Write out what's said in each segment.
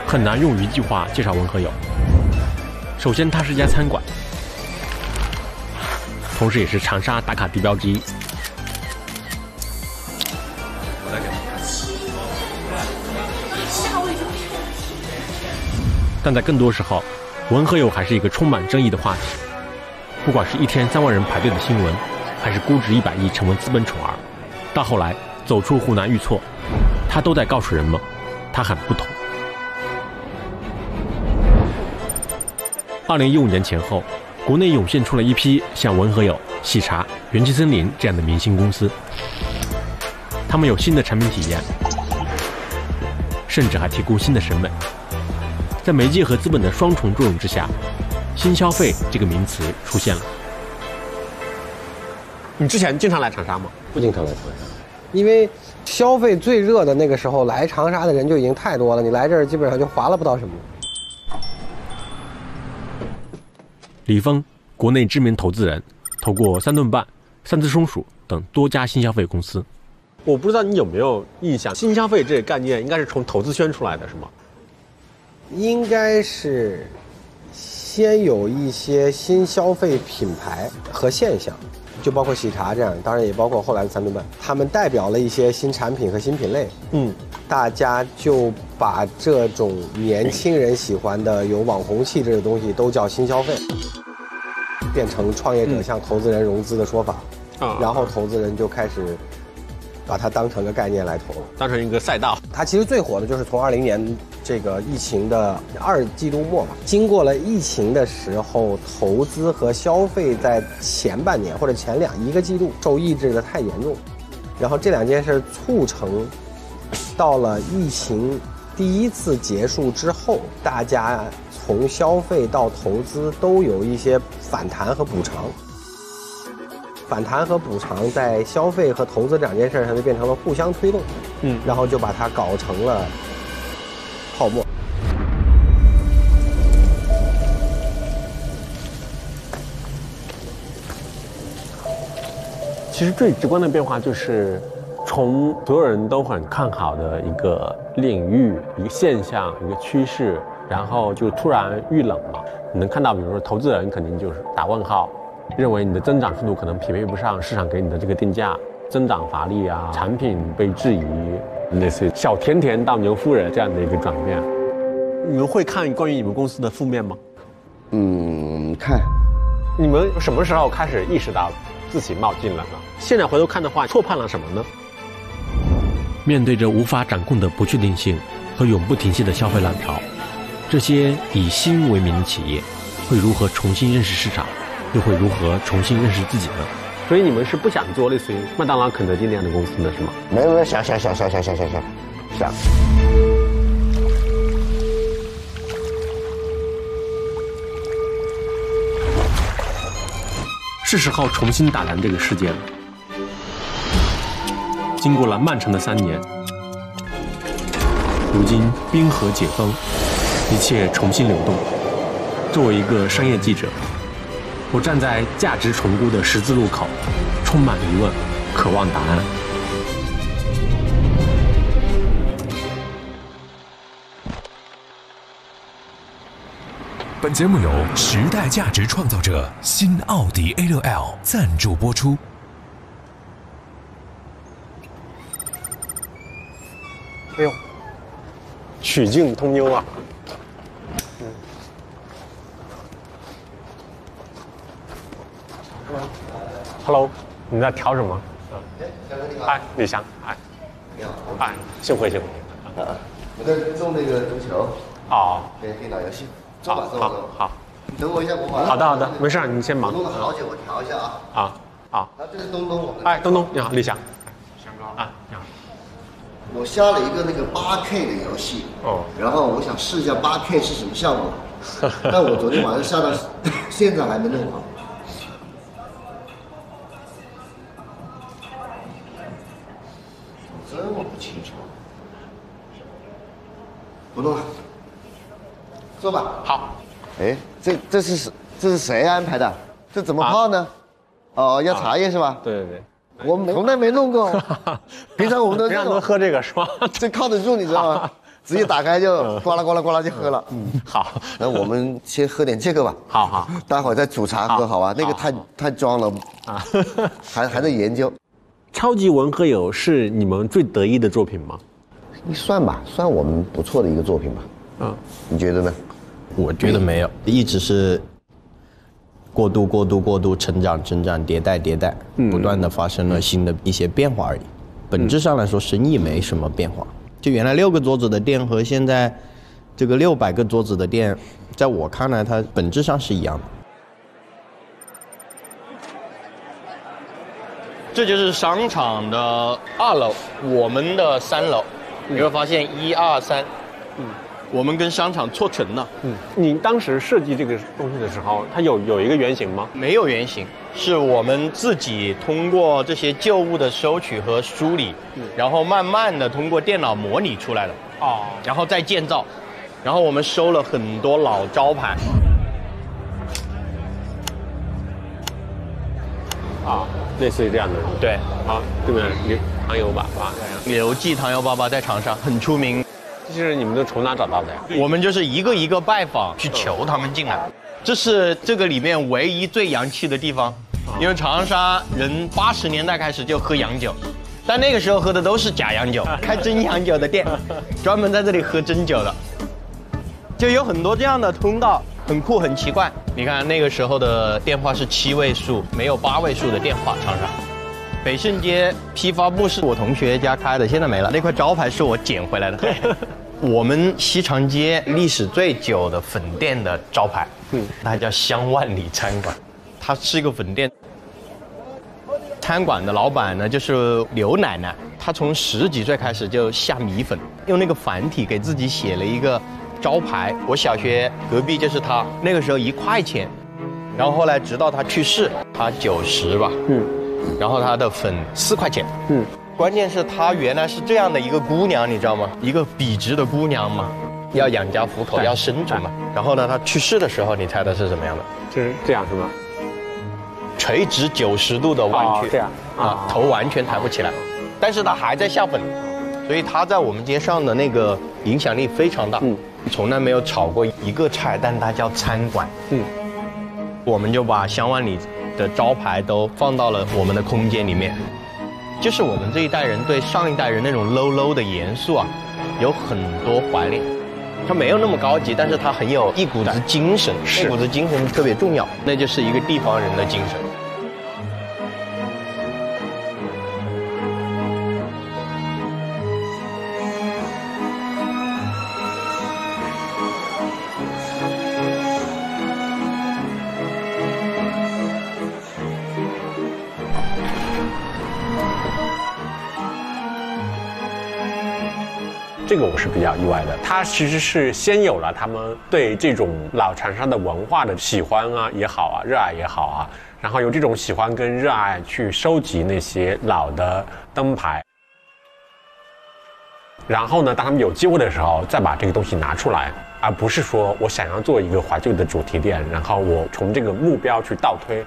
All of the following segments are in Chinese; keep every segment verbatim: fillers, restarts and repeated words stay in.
很难用一句话介绍文和友。首先，它是一家餐馆，同时也是长沙打卡地标之一。但在更多时候，文和友还是一个充满争议的话题。不管是一天三万人排队的新闻，还是估值一百亿成为资本宠儿，到后来走出湖南遇错，他都在告诉人们，他很不同。二零一五年前后，国内涌现出了一批像文和友、喜茶、元气森林这样的明星公司，他们有新的产品体验，甚至还提供新的审美。在媒介和资本的双重作用之下，新消费这个名词出现了。你之前经常来长沙吗？ 不经常来长沙，因为消费最热的那个时候，来长沙的人就已经太多了，你来这儿基本上就划拉不到什么。 李峰，国内知名投资人，投过三顿半、三只松鼠等多家新消费公司。我不知道你有没有印象，新消费这个概念应该是从投资圈出来的，是吗？ 应该是先有一些新消费品牌和现象，就包括喜茶这样，当然也包括后来的三顿半，他们代表了一些新产品和新品类。嗯，大家就把这种年轻人喜欢的有网红气质的东西都叫新消费，变成创业者向投资人融资的说法。啊、嗯，然后投资人就开始把它当成个概念来投， 当成一个赛道。 它其实最火的就是从二零年这个疫情的二季度末吧，经过了疫情的时候，投资和消费在前半年或者前两一个季度受抑制的太严重，然后这两件事促成，到了疫情第一次结束之后，大家从消费到投资都有一些反弹和补偿。反弹和补偿在消费和投资这两件事上就变成了互相推动，嗯，然后就把它搞成了泡沫。 其实最直观的变化就是从所有人都很看好的一个领域、一个现象、一个趋势，然后就突然遇冷了。你能看到，比如说投资人肯定就是打问号，认为你的增长速度可能匹配不上市场给你的这个定价，增长乏力啊，产品被质疑，类似于小甜甜到牛夫人这样的一个转变。你们会看关于你们公司的负面吗？ 嗯，看。 你们什么时候开始意识到自己冒进了呢？现在回头看的话，错判了什么呢？面对着无法掌控的不确定性和永不停息的消费浪潮，这些以新为名的企业会如何重新认识市场？又会如何重新认识自己呢？所以你们是不想做类似于麦当劳、肯德基那样的公司的是吗？ 没有没有，想想想想想想想想想。 是时候重新打量这个世界了。经过了漫长的三年，如今冰河解封，一切重新流动。作为一个商业记者，我站在价值重估的十字路口，充满疑问，渴望答案。 本节目由时代价值创造者新奥迪 A 六 L 赞助播出。 哎呦，曲径通幽啊！嗯。Hello， 你在调什么？哎，李翔，哎， 你好， 哎，幸会幸会。 啊，我在弄那个足球。 哦。 对，电脑游戏。做吧做吧做吧。 好。 你等我一下，我把。 好的好的，没事，你先忙。 我弄了好久，我调一下啊。 啊好。 那这是东东，我们。 哎，东东你好，李翔。 翔哥啊，你好。 我下了一个那个八 K 的游戏。哦。然后我想试一下八 K 是什么效果，但我昨天晚上下到，现在还没弄好。这我不清楚。不弄了。坐吧。 好。 哎，这这是这是谁安排的？这怎么泡呢？啊、哦，要茶叶是吧？ 对对对。 我没从来没弄过，平常我们都平常都喝这个是吧？ 这靠得住，你知道吗？ 直接打开就呱啦呱啦呱啦就喝了。 嗯，好， 那我们先喝点这个吧。 好好， 待会儿再煮茶喝，好吧？那个太太装了啊，还还在研究。 超级文和友是你们最得意的作品吗？ 算吧，算我们不错的一个作品吧。嗯，你觉得呢？ 我觉得没有，一直是过渡、过渡、过渡，成长、成长，迭代、迭代，不断的发生了新的一些变化而已。本质上来说，生意没什么变化。就原来六个桌子的店和现在这个六百个桌子的店，在我看来，它本质上是一样的。这就是商场的二楼，我们的三楼，你会发现一二三，嗯。我们跟商场错层了。 嗯，你当时设计这个东西的时候，它有有一个原型吗？ 没有原型，是我们自己通过这些旧物的收取和梳理，嗯、然后慢慢的通过电脑模拟出来的。哦，然后再建造，然后我们收了很多老招牌。 啊，类似于这样的。 对， 好，这边刘糖油粑粑， 刘记糖油粑粑在长沙很出名。 这是你们都从哪找到的呀？ 我们就是一个一个拜访，去求他们进来。这是这个里面唯一最洋气的地方，因为长沙人八十年代开始就喝洋酒，但那个时候喝的都是假洋酒，开真洋酒的店，专门在这里喝真酒的，就有很多这样的通道，很酷很奇怪。你看那个时候的电话是七位数，没有八位数的电话，长沙。北盛街批发部是我同学家开的，现在没了。那块招牌是我捡回来的。我们西长街历史最久的粉店的招牌，嗯，它叫香万里餐馆，它是一个粉店。餐馆的老板呢，就是刘奶奶，她从十几岁开始就下米粉，用那个繁体给自己写了一个招牌。我小学隔壁就是她，那个时候一块钱，然后后来直到她去世，她九十吧，嗯。然后她的粉四块钱，嗯，关键是她原来是这样的一个姑娘，你知道吗？一个笔直的姑娘嘛，要养家糊口，要生存嘛。然后呢，她去世的时候，你猜她是什么样的？ 是这样是吗？ 垂直九十度的弯曲， 哦、这样啊，头完全抬不起来，但是她还在下粉，所以她在我们街上的那个影响力非常大。嗯，从来没有炒过一个菜，但它叫餐馆。嗯，我们就把香万里的招牌都放到了我们的空间里面，就是我们这一代人对上一代人那种 low low 的严肃啊，有很多怀念。它没有那么高级，但是它很有一股子精神，一股子精神特别重要，那就是一个地方人的精神。 这个我是比较意外的，它其实是先有了他们对这种老长沙的文化的喜欢啊也好啊，热爱也好啊，然后有这种喜欢跟热爱去收集那些老的灯牌，然后呢，当他们有机会的时候再把这个东西拿出来，而不是说我想要做一个怀旧的主题店，然后我从这个目标去倒推。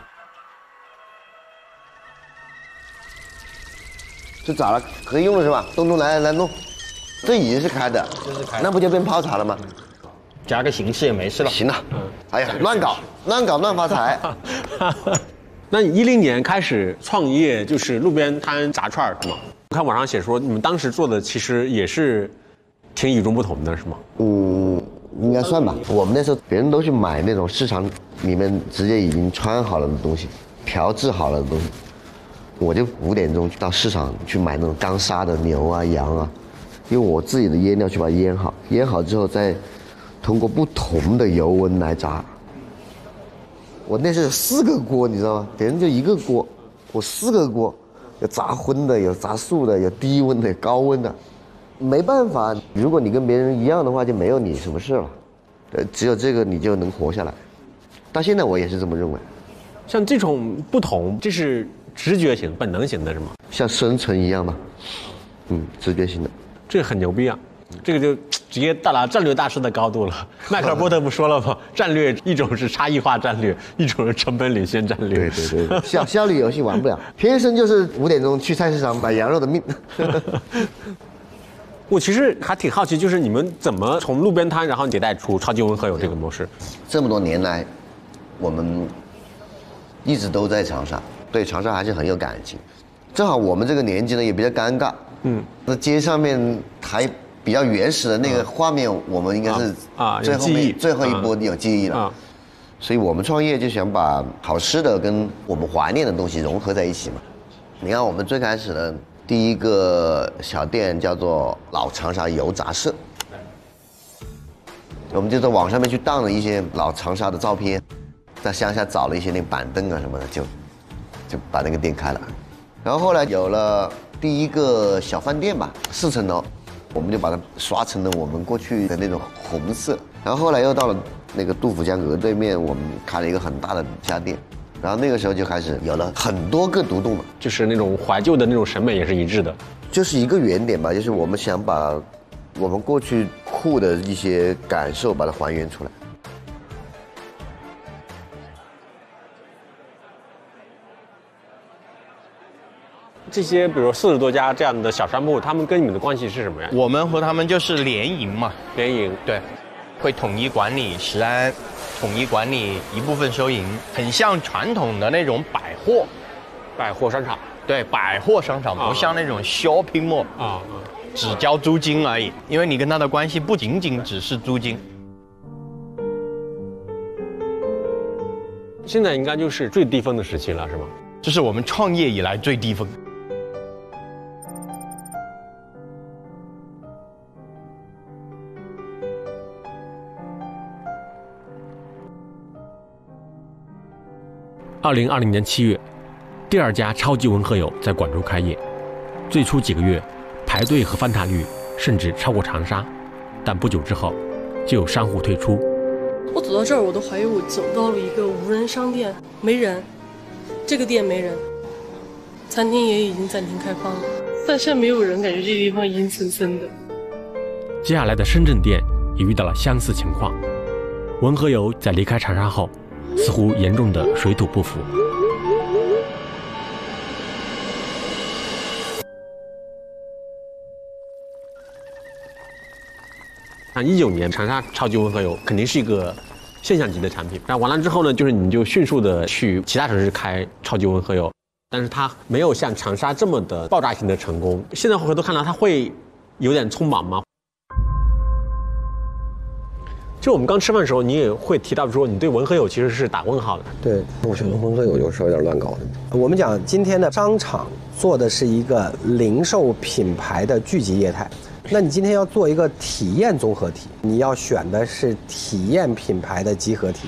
这咋了？可以用了是吧？东东来来弄。这已经是开的， 这是开的， 那不就变泡茶了吗？ 加个形式也没事了。 行了，嗯，哎呀，乱搞，乱搞乱发财。 那你一零年开始创业，就是路边摊炸串是吗？我看网上写说你们当时做的其实也是挺与众不同的，是吗？ 嗯，应该算吧。我们那时候别人都去买那种市场里面直接已经穿好了的东西，调制好了的东西，我就五点钟到市场去买那种刚杀的牛啊、羊啊。用我自己的腌料去把它腌好，腌好之后再通过不同的油温来炸。我那是有四个锅，你知道吗？别人就一个锅，我四个锅，有炸荤的，有炸素的，有低温的，有高温的。没办法，如果你跟别人一样的话，就没有你什么事了。呃，只有这个你就能活下来。到现在我也是这么认为。 像这种不同，这是直觉型、本能型的是吗？ 像生存一样吧，嗯，直觉型的。 这个很牛逼啊，这个就直接到达战略大师的高度了。迈克尔波特不说了吗？战略一种是差异化战略，一种是成本领先战略。 对对对，效效率游戏玩不了，天生就是五点钟去菜市场买羊肉的命。 我其实还挺好奇，就是你们怎么从路边摊然后迭代出超级温和友这个模式？ 这么多年来，我们一直都在长沙，对长沙还是很有感情。正好我们这个年纪呢也比较尴尬，嗯，那街上面还比较原始的那个画面，我们应该是啊最后面最后一波有记忆了。 啊， 所以我们创业就想把好吃的跟我们怀念的东西融合在一起嘛。你看我们最开始的第一个小店叫做老长沙油炸社，我们就在网上面去当了一些老长沙的照片，在乡下找了一些那板凳啊什么的，就就把那个店开了。然后后来有了第一个小饭店吧，四层楼，我们就把它刷成了我们过去的那种红色。然后后来又到了那个杜甫江河对面，我们开了一个很大的家店。然后那个时候就开始有了很多个独栋了， 就是那种怀旧的那种审美也是一致的， 就是一个原点吧，就是我们想把我们过去酷的一些感受把它还原出来。 这些比如四十多家这样的小商铺，他们跟你们的关系是什么呀？ 我们和他们就是联营嘛， 联营， 对，会统一管理食安。统一管理一部分收银，很像传统的那种百货， 百货商场。 对，百货商场不像那种 shopping mall 啊，只交租金而已。因为你跟他的关系不仅仅只是租金。 现在应该就是最低峰的时期了，是吗？ 这是我们创业以来最低峰。 二零二零年七月，第二家超级温和友在广州开业。最初几个月，排队和翻台率甚至超过长沙，但不久之后，就有商户退出。 我走到这儿，我都怀疑我走到了一个无人商店，没人，这个店没人，餐厅也已经暂停开放了，但是没有人，感觉这地方阴森森的。 接下来的深圳店也遇到了相似情况，温和友在离开长沙后，似乎严重的水土不服。像一九年长沙超级温和友肯定是一个现象级的产品，然后完了之后呢，就是你就迅速的去其他城市开超级温和友，但是它没有像长沙这么的爆炸性的成功。现在回头看来，它会有点匆忙吗？就我们刚吃饭的时候，你也会提到说，你对温和友其实是打问号的。 对，我觉得温和友有时候有点乱搞的。我们讲今天的商场做的是一个零售品牌的聚集业态，那你今天要做一个体验综合体，你要选的是体验品牌的集合体。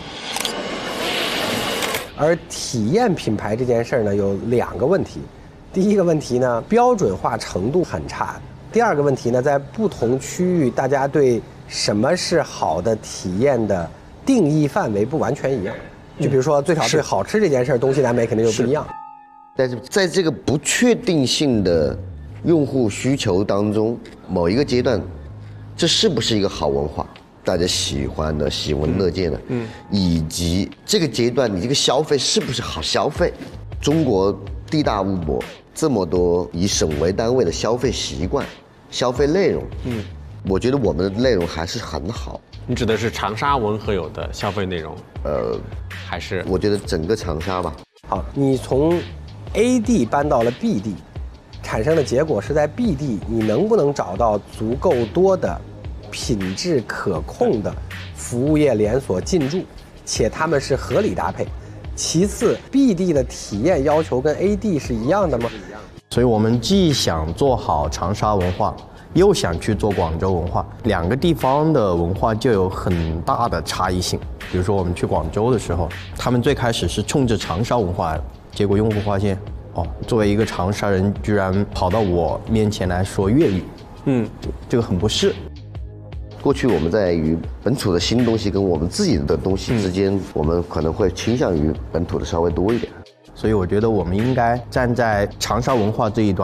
而体验品牌这件事呢，有两个问题。第一个问题呢，标准化程度很差。第二个问题呢，在不同区域，大家对什么是好的体验的定义范围不完全一样。就比如说，最少对好吃这件事，东西南北肯定就不一样。 但是在这个不确定性的用户需求当中，某一个阶段，这是不是一个好文化，大家喜欢的、喜闻乐见的，嗯，以及这个阶段你这个消费是不是好消费？中国地大物博，这么多以省为单位的消费习惯、消费内容，嗯，我觉得我们的内容还是很好。 你指的是长沙温和友的消费内容？呃，还是我觉得整个长沙吧。 好，你从 A 地搬到了 B 地，产生的结果是在 B 地，你能不能找到足够多的品质可控的服务业连锁进驻，且他们是合理搭配？其次 ，B 地的体验要求跟 A 地是一样的吗？ 所以我们既想做好长沙文化，又想去做广州文化，两个地方的文化就有很大的差异性。比如说我们去广州的时候，他们最开始是冲着长沙文化，结果用户发现，哦，作为一个长沙人，居然跑到我面前来说粤语，嗯，这个很不适。 过去我们在于本土的新东西跟我们自己的东西之间，嗯、我们可能会倾向于本土的稍微多一点。 所以我觉得我们应该站在长沙文化这一端，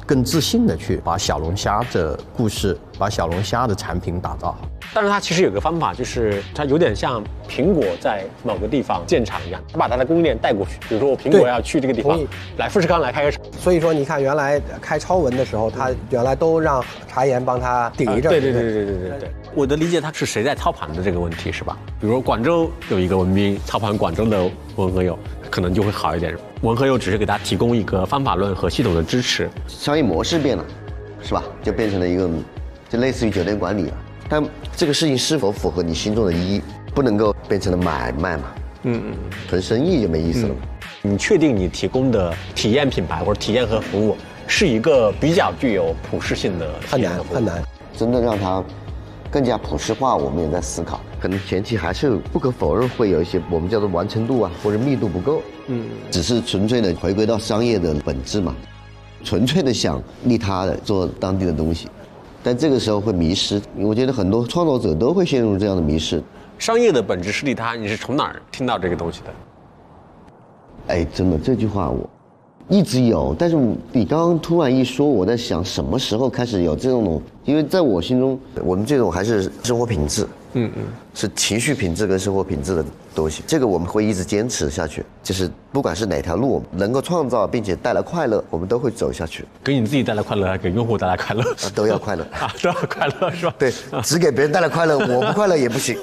更自信的去把小龙虾的故事、把小龙虾的产品打造好。 但是它其实有个方法，就是它有点像苹果在某个地方建厂一样，它把它的供应链带过去。比如说我苹果要去这个地方，来富士康来开个厂。 所以说你看，原来开超文的时候，他原来都让茶颜帮他顶着。 对对对对对对对对。我的理解，它是谁在操盘的这个问题是吧？比如说广州有一个文彬操盘广州的文和友，可能就会好一点。文和友只是给他提供一个方法论和系统的支持， 商业模式变了，是吧？就变成了一个，就类似于酒店管理了。但这个事情是否符合你心中的意义，不能够变成了买卖嘛？嗯嗯，纯生意就没意思了嘛。 嗯、你确定你提供的体验品牌或者体验和服务是一个比较具有普适性的很难很难， 真的让它更加普适化，我们也在思考。可能前期还是不可否认会有一些我们叫做完成度啊或者密度不够，嗯，只是纯粹的回归到商业的本质嘛，纯粹的想利他的做当地的东西。但这个时候会迷失，我觉得很多创作者都会陷入这样的迷失。 商业的本质是利他，你是从哪儿听到这个东西的？ 哎，真的这句话我一直有，但是你刚刚突然一说，我在想什么时候开始有这种，因为在我心中，我们这种还是生活品质，嗯嗯，是情绪品质跟生活品质的东西，这个我们会一直坚持下去。就是不管是哪条路能够创造并且带来快乐，我们都会走下去。 给你自己带来快乐，给用户带来快乐， 啊，都要快乐啊，都要快乐是吧？ 对，只给别人带来快乐，我不快乐也不行。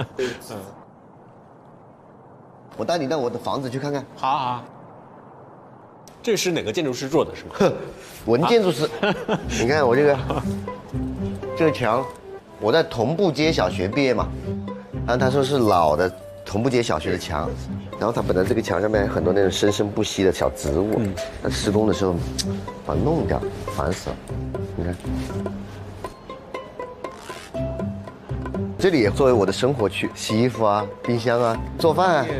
我带你到我的房子去看看。 好好。这是哪个建筑师做的？是吗？ 文建筑师。啊、你看我这个这个墙，我在同步街小学毕业嘛，然后他说是老的同步街小学的墙，然后他本来这个墙上面有很多那种生生不息的小植物，嗯，他施工的时候把它弄掉，烦死了。你看，这里也作为我的生活区，洗衣服啊、冰箱啊、做饭啊。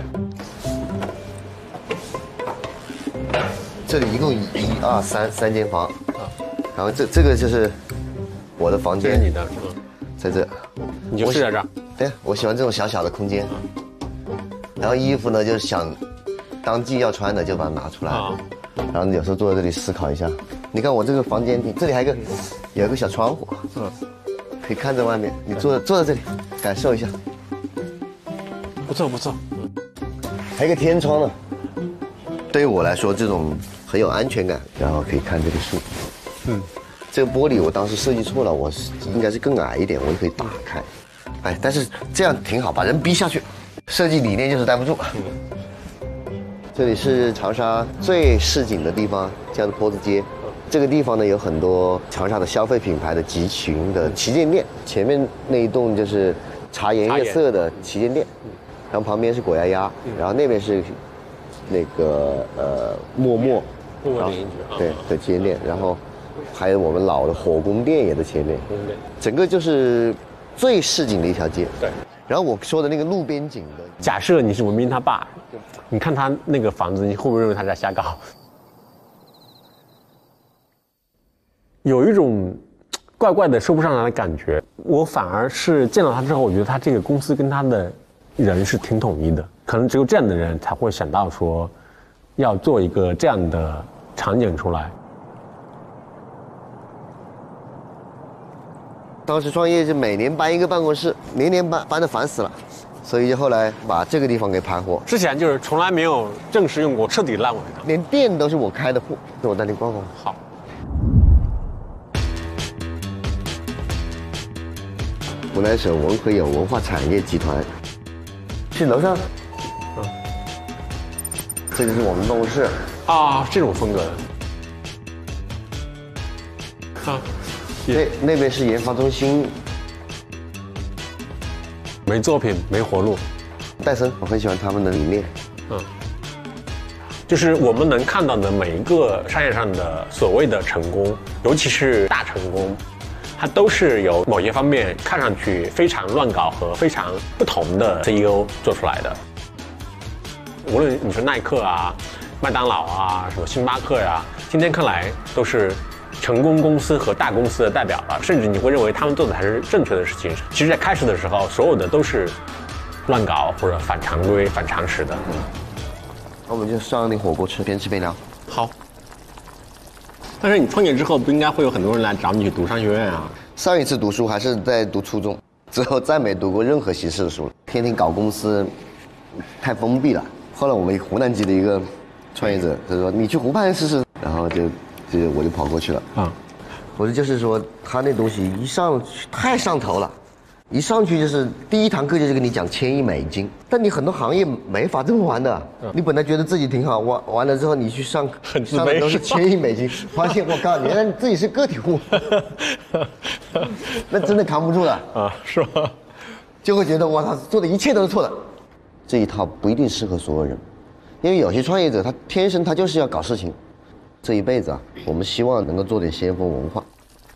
这里一共一二三三间房，然后这这个就是我的房间， 这是你的，是吗？ 在这， 你就睡在这儿。 对，我喜欢这种小小的空间。然后衣服呢，就是想当季要穿的就把它拿出来，然后有时候坐在这里思考一下。你看我这个房间，这里还有一个有一个小窗户，嗯，可以看着外面。你坐坐在这里，感受一下。 不错不错， 还有一个天窗呢。对于我来说，这种很有安全感，然后可以看这个树。嗯，这个玻璃我当时设计错了，我是应该是更矮一点，我就可以打开。哎，但是这样挺好，把人逼下去。设计理念就是待不住。嗯，这里是长沙最市井的地方，叫做坡子街。这个地方呢，有很多长沙的消费品牌的集群的旗舰店，前面那一栋就是茶颜悦色的旗舰店，然后旁边是果丫丫，然后那边是。那个呃，陌陌， 陌陌联营局， 对对，旗舰店，然后还有我们老的火宫店也在前面，整个就是最市井的一条街。 对， 然后我说的那个路边景的， 假设你是文彬他爸，你看他那个房子，你会不会认为他在瞎搞？有一种怪怪的说不上来的感觉。我反而是见到他之后，我觉得他这个公司跟他的人是挺统一的。可能只有这样的人才会想到说，要做一个这样的场景出来。 当时创业是每年搬一个办公室，年年搬，搬得烦死了，所以就后来把这个地方给盘活。 之前就是从来没有正式用过，彻底烂尾的， 连店都是我开的户。那我带你逛逛。 好。 湖南省文和友文化产业集团。去楼上。嗯，这就是我们办公室啊，这种风格的啊， 那那边是研发中心， 没作品没活路。 戴森，我很喜欢他们的理念， 嗯，就是我们能看到的每一个商业上的所谓的成功，尤其是大成功，它都是由某些方面看上去非常乱搞和非常不同的 C E O 做出来的。无论你说耐克啊、麦当劳啊、什么星巴克呀、啊，今天看来都是成功公司和大公司的代表了，甚至你会认为他们做的才是正确的事情。其实，在开始的时候，所有的都是乱搞或者反常规、反常识的。嗯， 那我们就上点火锅吃，边吃边聊。 好。 但是你创业之后，不应该会有很多人来找你去读商学院啊？ 上一次读书还是在读初中，之后再没读过任何形式的书了。天天搞公司，太封闭了。后来我们湖南籍的一个创业者，他说你去湖畔试试，然后就就我就跑过去了啊。我说就是说他那东西一上去太上头了。一上去就是第一堂课就是跟你讲千亿美金，但你很多行业没法这么玩的。嗯、你本来觉得自己挺好，玩完了之后你去上， 很自卑， 上的都是千亿美金，发现我靠，原来你自己是个体户，那真的扛不住了啊，是吧？ 就会觉得我操，做的一切都是错的。这一套不一定适合所有人，因为有些创业者他天生他就是要搞事情，这一辈子啊，我们希望能够做点先锋文化。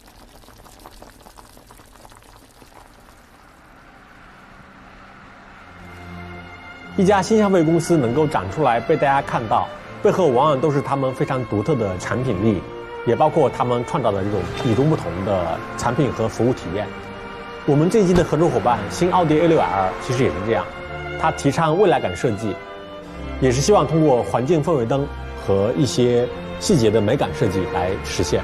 一家新消费公司能够长出来被大家看到，背后往往都是他们非常独特的产品力，也包括他们创造的这种与众不同的产品和服务体验。我们这一季的合作伙伴新奥迪 A 六 L 其实也是这样，它提倡未来感设计，也是希望通过环境氛围灯和一些细节的美感设计来实现。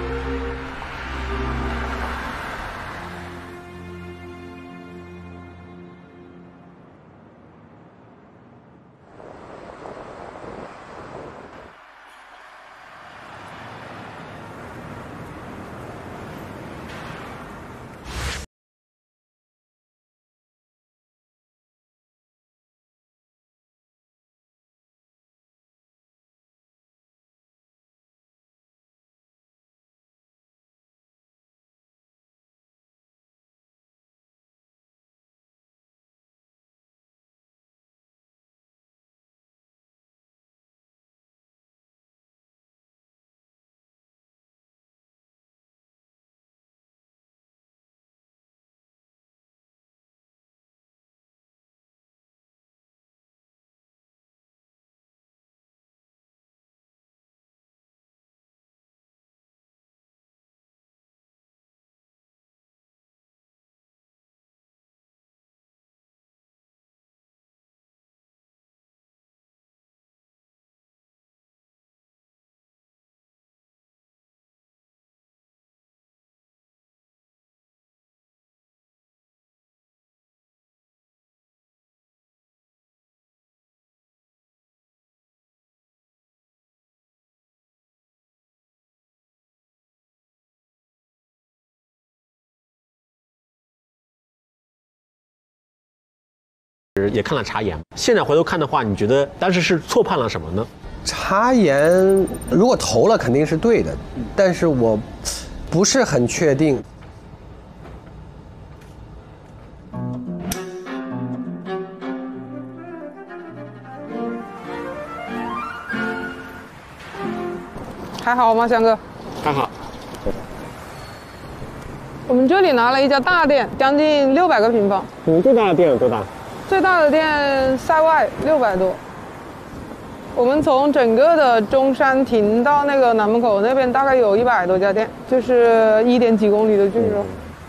也看了茶颜，现在回头看的话，你觉得当时是错判了什么呢？ 茶颜如果投了肯定是对的，但是我不是很确定。 还好吗，翔哥？ 还好。 我们这里拿了一家大店，将近六百个平方。 你们最大的店有多大？ 最大的店塞外六百多。我们从整个的中山亭到那个南门口那边，大概有一百多家店，就是一点几公里的距离。嗯、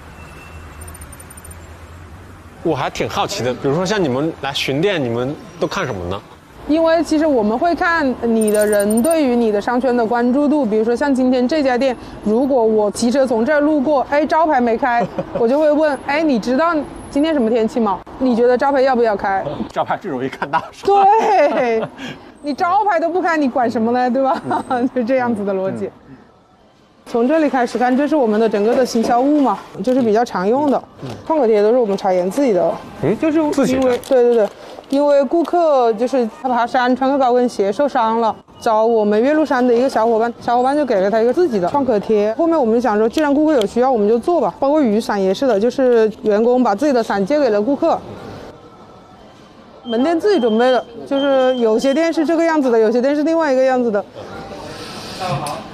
我还挺好奇的，比如说像你们来巡店，你们都看什么呢？ 因为其实我们会看你的人对于你的商圈的关注度，比如说像今天这家店，如果我骑车从这儿路过，哎，招牌没开，我就会问，哎，你知道今天什么天气吗？你觉得招牌要不要开？ 招牌最容易看到。 对，你招牌都不开，你管什么呢？对吧？嗯、就这样子的逻辑。嗯、从这里开始看，这是我们的整个的行销物嘛，就是比较常用的，创可贴都是我们茶颜自己的，嗯，就是因为对对对。因为顾客就是他爬山穿个高跟鞋受伤了，找我们岳麓山的一个小伙伴，小伙伴就给了他一个自己的创可贴。后面我们想说，既然顾客有需要，我们就做吧。包括雨伞也是的，就是员工把自己的伞借给了顾客，门店自己准备的，就是有些店是这个样子的，有些店是另外一个样子的。下午好，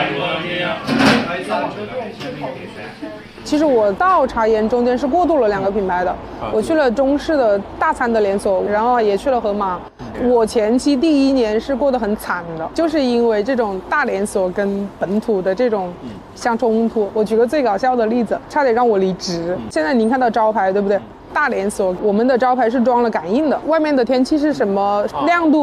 其实我到茶颜中间是过渡了两个品牌的，我去了中式的大餐的连锁，然后也去了盒马。我前期第一年是过得很惨的，就是因为这种大连锁跟本土的这种相冲突。我举个最搞笑的例子，差点让我离职。现在您看到招牌对不对？大连锁我们的招牌是装了感应的，外面的天气是什么亮度，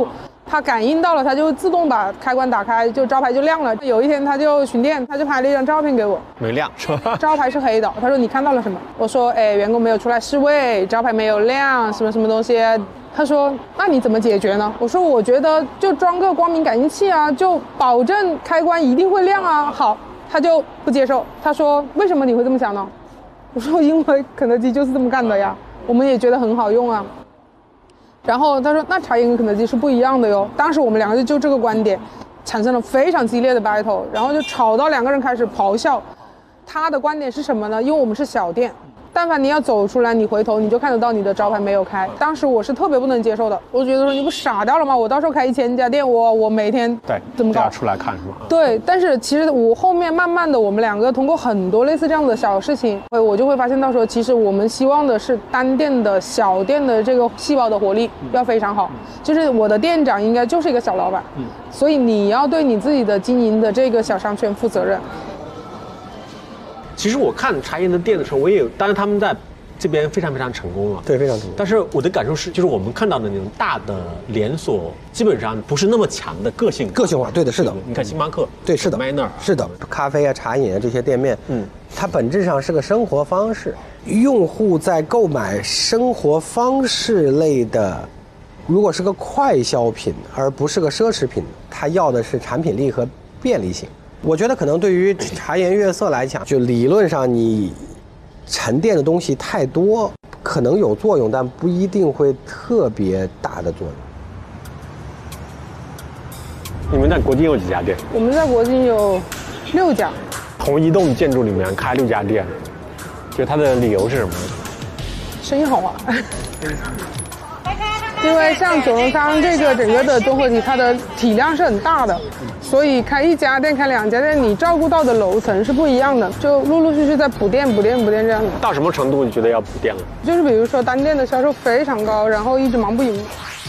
它感应到了，它就自动把开关打开，就招牌就亮了。有一天他就巡店，他就拍了一张照片给我， 没亮是吧？ 招牌是黑的。他说你看到了什么？我说哎，员工没有出来示威，招牌没有亮，什么什么东西。他说那你怎么解决呢？我说我觉得就装个光明感应器啊，就保证开关一定会亮啊。好，他就不接受。他说为什么你会这么想呢？我说因为肯德基就是这么干的呀，我们也觉得很好用啊。然后他说那茶颜跟肯德基是不一样的哟。当时我们两个就就这个观点产生了非常激烈的 battle， 然后就吵到两个人开始咆哮。他的观点是什么呢？因为我们是小店，但凡你要走出来，你回头你就看得到你的招牌没有开。当时我是特别不能接受的，我觉得说你不傻掉了吗？我到时候开一千家店，我我每天对怎么搞出来看是吗？ 对，但是其实我后面慢慢的，我们两个通过很多类似这样的小事情，我就会发现到说，其实我们希望的是单店的小店的这个细胞的活力要非常好，就是我的店长应该就是一个小老板，嗯，所以你要对你自己的经营的这个小商圈负责任。 其实我看茶颜的店的时候，我也有，当然他们在这边非常非常成功了， 对，非常成功。 但是我的感受是，就是我们看到的那种大的连锁，基本上不是那么强的个性个性化。对的，是的。 你看星巴克， 对，是的 ，Manner， 是的，咖啡啊、茶饮啊这些店面，嗯，它本质上是个生活方式。用户在购买生活方式类的，如果是个快消品，而不是个奢侈品，他要的是产品力和便利性。我觉得可能对于茶颜悦色来讲，就理论上你沉淀的东西太多，可能有作用，但不一定会特别大的作用。 你们在国金有几家店？ 我们在国金有六家， 同一栋建筑里面开六家店，就它的理由是什么？ 生意好啊。因为像九龙仓这个整个的综合体，它的体量是很大的，所以开一家店、开两家店，你照顾到的楼层是不一样的，就陆陆续续在补店、补店、补店这样的。 到什么程度你觉得要补店了？ 就是比如说单店的销售非常高，然后一直忙不赢。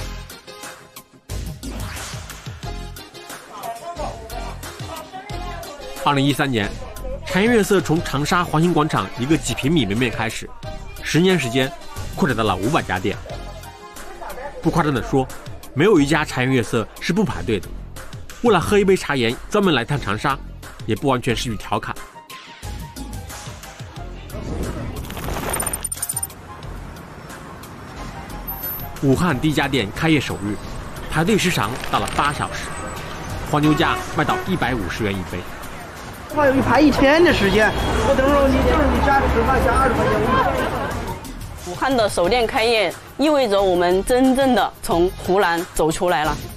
二零一三年，茶颜悦色从长沙环形广场一个几平米门面开始，十年时间扩展到了五百家店。不夸张地说，没有一家茶颜悦色是不排队的。为了喝一杯茶颜，专门来趟长沙，也不完全是句调侃。武汉第一家店开业首日，排队时长到了八小时，黄牛价卖到一百五十元一杯。 还有一排一天的时间，我等会儿你就是你加十块加二十块钱。 武汉的首店开业，意味着我们真正的从湖南走出来了。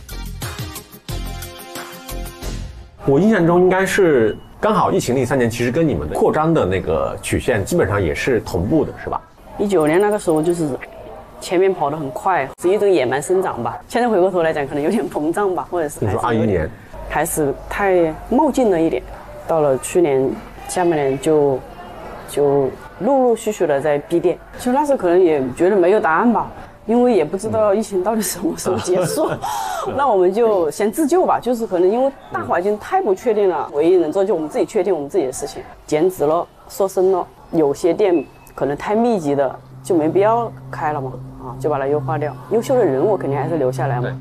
我印象中应该是刚好疫情那三年，其实跟你们的扩张的那个曲线基本上也是同步的，是吧？ 一九年那个时候就是前面跑得很快，是一种野蛮生长吧。现在回过头来讲，可能有点膨胀吧，或者是你说二一年开始太冒进了一点，到了去年下半年就就。陆陆续续的在闭店，就那时候可能也觉得没有答案吧，因为也不知道疫情到底什么时候结束，那我们就先自救吧。就是可能因为大环境太不确定了，唯一能做就我们自己确定我们自己的事情，减脂了、瘦身了，有些店可能太密集的就没必要开了嘛，啊，就把它优化掉。优秀的人我肯定还是留下来嘛。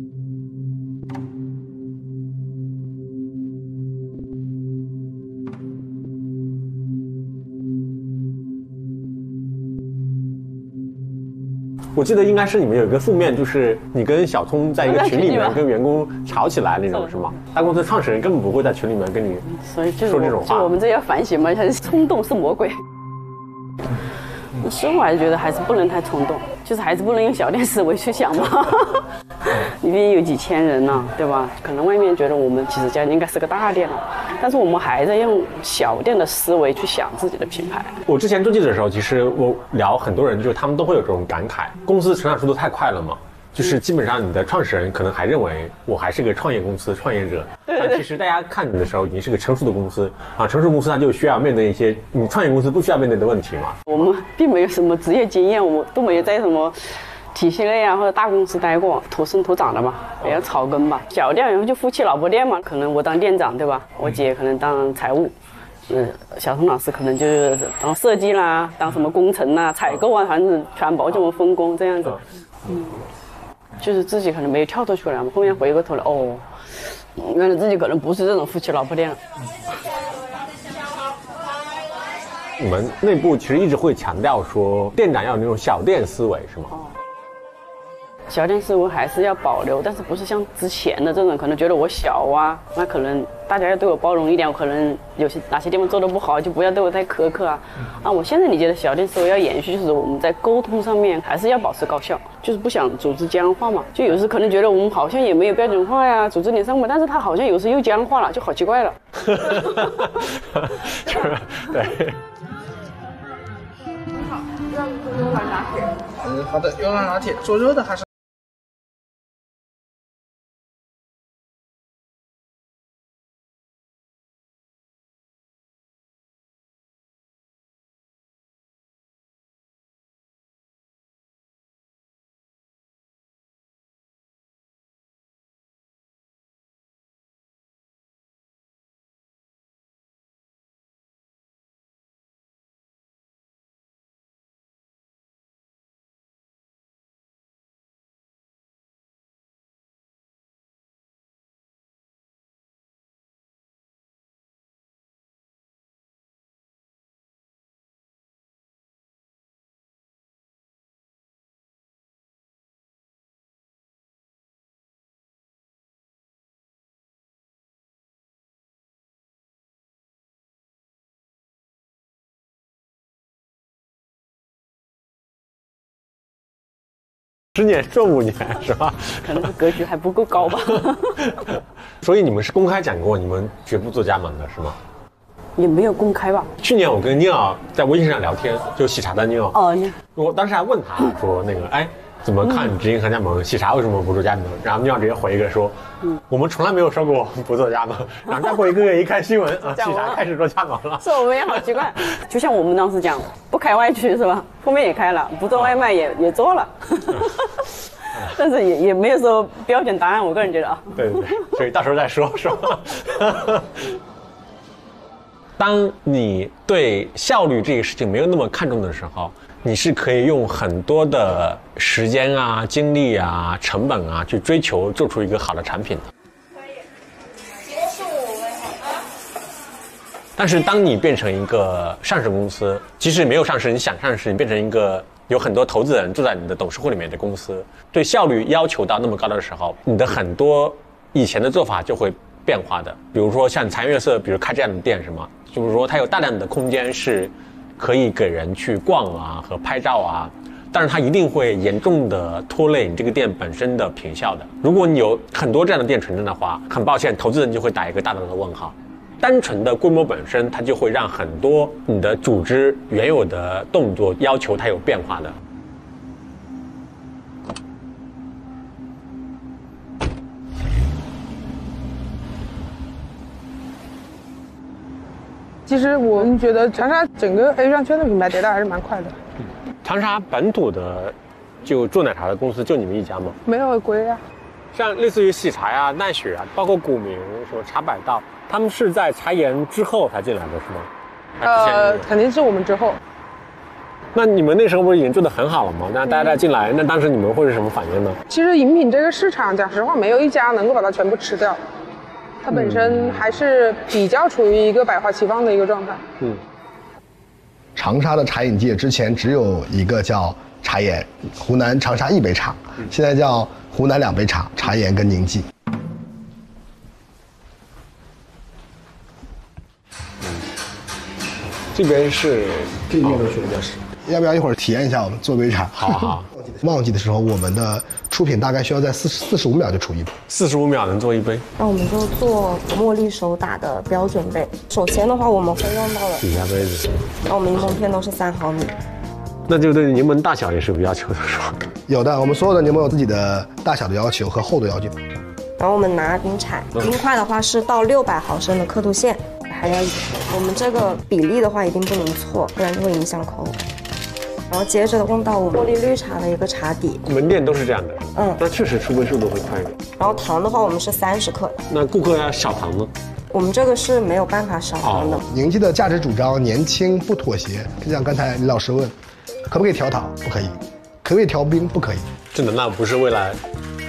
我记得应该是你们有一个负面，就是你跟小聪在一个群里面跟员工吵起来那种，是吗？大公司创始人根本不会在群里面跟你所以说这种话。 就我们这要反省嘛，还是冲动是魔鬼。生活还是觉得还是不能太冲动，就是还是不能用小店思维去想嘛。你毕竟有几千人呢，对吧？可能外面觉得我们其实家应该是个大店了，但是我们还在用小店的思维去想自己的品牌。 我之前做记者的时候，其实我聊很多人，就是他们都会有这种感慨，公司成长速度太快了嘛。就是基本上你的创始人可能还认为我还是个创业公司创业者，但其实大家看你的时候已经是个成熟的公司啊，成熟公司它就需要面对一些你创业公司不需要面对的问题嘛。 我们并没有什么职业经验，我们都没有在什么体系类啊或者大公司待过，土生土长的嘛，比较草根吧。小店然后就夫妻老婆店嘛，可能我当店长对吧？我姐可能当财务。嗯，小童老师可能就是当设计啦，当什么工程啦、采购啊，反正全包这么分工这样子。嗯。 就是自己可能没有跳脱出来嘛。后面回过头来，哦，原来自己可能不是这种夫妻老婆店了。 你们内部其实一直会强调说，店长要有那种小店思维，是吗？ 哦，小店思维还是要保留，但是不是像之前的这种，可能觉得我小啊，那可能大家要对我包容一点，我可能有些哪些地方做得不好，就不要对我太苛刻啊。啊，我现在理解的小店思维要延续，就是我们在沟通上面还是要保持高效，就是不想组织僵化嘛。就有时可能觉得我们好像也没有标准化呀，组织点上门，但是他好像有时又僵化了，就好奇怪了。 对。 要牛奶拿铁。嗯，好的，牛奶拿铁，做热的还是？ 十年赚五年是吧？ 可能是格局还不够高吧。 所以你们是公开讲过，你们绝不做加盟的是吗？ 也没有公开吧。 去年我跟尼尔在微信上聊天，就喜茶的尼尔。 哦，你我当时还问他说那个，哎，怎么看直营和加盟？喜茶为什么不做加盟？然后尼尔直接回一个说，嗯，我们从来没有说过不做加盟。然后再过一个月一看新闻啊，喜茶开始做加盟了。 是我们也好奇怪，就像我们当时讲，不开外区是吧？后面也开了，不做外卖也也做了。但是也也没有说标准答案，我个人觉得啊。 对对对，所以到时候再说，是吧？当你对效率这个事情没有那么看重的时候，你是可以用很多的时间啊、精力啊、成本啊去追求做出一个好的产品的。可以，结束为好。但是当你变成一个上市公司，即使没有上市，你想上市，你变成一个有很多投资人坐在你的董事会里面的公司，对效率要求到那么高的时候，你的很多以前的做法就会变化的。比如说像残月色，比如开这样的店是吗？就是说它有大量的空间是可以给人去逛啊和拍照啊，但是它一定会严重的拖累你这个店本身的品效的。如果你有很多这样的店存在的话，很抱歉，投资人就会打一个大大的问号。单纯的规模本身，它就会让很多你的组织原有的动作要求它有变化的。 其实我们觉得长沙整个 A 商圈的品牌迭代还是蛮快的。 长沙本土的就做奶茶的公司就你们一家吗？ 没有归啊。 像类似于喜茶呀、奈雪啊，包括古茗、什么茶百道，他们是在茶颜之后才进来的是吗？ 呃，肯定是我们之后。 那你们那时候不是已经做得很好了吗？那大家进来，那当时你们会是什么反应呢？ 其实饮品这个市场，讲实话，没有一家能够把它全部吃掉。它本身还是比较处于一个百花齐放的一个状态。嗯， 长沙的茶饮界之前只有一个叫茶颜，湖南长沙一杯茶，现在叫湖南两杯茶，茶颜跟宁记。 这边是这边的学教室，要不要一会儿体验一下我们做杯茶？ 好好。 旺季的时候，我们的出品大概需要在四四十五秒就出一杯。 四十五秒能做一杯？ 那我们就做茉莉手打的标准杯。首先的话，我们会用到的底下杯子。 那我们柠檬片都是三毫米。 那就对柠檬大小也是有要求的，是吧？ 有的，我们所有的柠檬有自己的大小的要求和厚度要求。 然后我们拿冰铲，冰块的话是到六百毫升的刻度线，还要我们这个比例的话一定不能错，不然就会影响口感。然后接着用到我们茉莉绿茶的一个茶底， 门店都是这样的。 嗯， 那确实出杯速度会快一点。 然后糖的话，我们是三十克。 那顾客要少糖呢？ 我们这个是没有办法少糖的。 宁记的价值主张年轻不妥协，就像刚才李老师问，可不可以调糖？不可以。可不可以调冰？不可以。 真的，那不是为了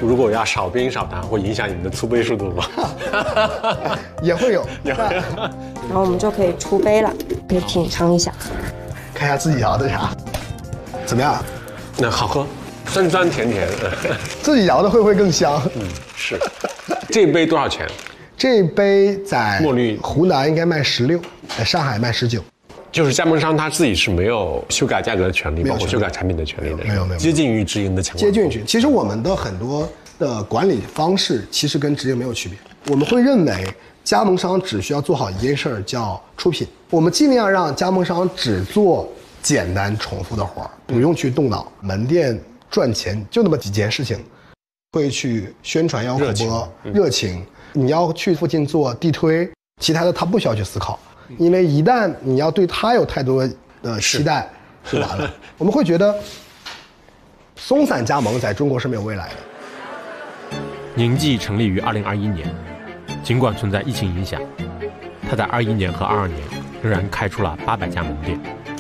如果要少冰少糖，会影响你们的出杯速度吗？ 也会有， 也会有。 然后我们就可以出杯了，可以品尝一下， 看一下自己摇的茶，怎么样？ 那好喝，酸酸甜甜。 自己摇的会不会更香？ 嗯，是。这杯多少钱？ 这杯在墨绿湖南应该卖十六，在上海卖十九。 就是加盟商他自己是没有修改价格的权利，包括修改产品的权利的， 没有没有接近于直营的情况。 接近于，其实我们的很多的管理方式其实跟直营没有区别。我们会认为加盟商只需要做好一件事儿，叫出品。我们尽量让加盟商只做简单重复的活儿，不用去动脑。门店赚钱就那么几件事情，会去宣传吆喝热情，嗯、热情。你要去附近做地推，其他的他不需要去思考。因为一旦你要对他有太多的期待，是完了。我们会觉得松散加盟在中国是没有未来的。 宁记成立于二零二一年，尽管存在疫情影响，他在二一年和二二年仍然开出了八百家门店。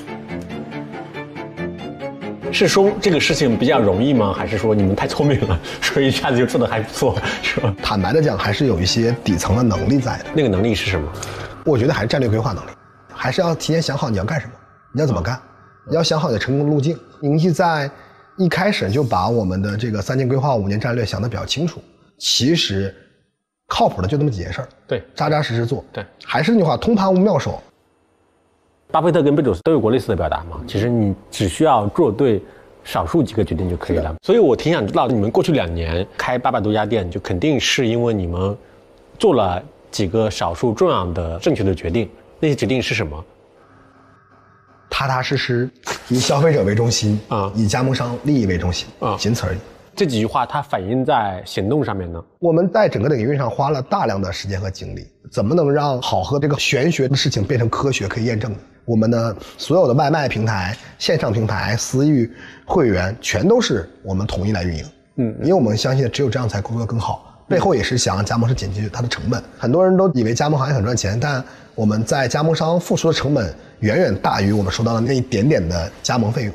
是说这个事情比较容易吗？还是说你们太聪明了，所以一下子就做得还不错，是吧？ 坦白的讲，还是有一些底层的能力在的。 那个能力是什么？ 我觉得还是战略规划能力，还是要提前想好你要干什么，你要怎么干，你要想好你的成功路径。宁记在一开始就把我们的这个三年规划、五年战略想得比较清楚。其实靠谱的就那么几件事儿， 对， 扎扎实实做。 对， 还是那句话，通盘无妙手。 巴菲特跟贝佐斯都有过类似的表达嘛，其实你只需要做对少数几个决定就可以了。所以我挺想知道，你们过去两年开八百多家店，就肯定是因为你们做了几个少数重要的正确的决定，那些决定是什么？ 踏踏实实，以消费者为中心啊、嗯，以加盟商利益为中心啊、嗯，仅此而已。 这几句话它反映在行动上面呢？ 我们在整个领域上花了大量的时间和精力，怎么能让好喝这个玄学的事情变成科学可以验证的？我们的所有的外卖平台、线上平台、私域会员，全都是我们统一来运营。嗯，因为我们相信只有这样才工作更好。背后也是想让加盟商减轻它的成本。很多人都以为加盟行业很赚钱，但我们在加盟商付出的成本远远大于我们收到的那一点点的加盟费用。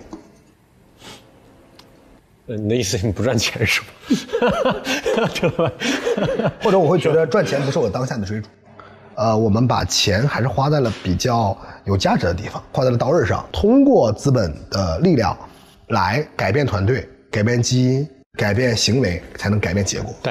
你的意思你不赚钱是吗？对吧？ 或者我会觉得赚钱不是我当下的追逐。呃，我们把钱还是花在了比较有价值的地方，花在了刀刃上，通过资本的力量来改变团队、改变基因、改变行为，才能改变结果。 对。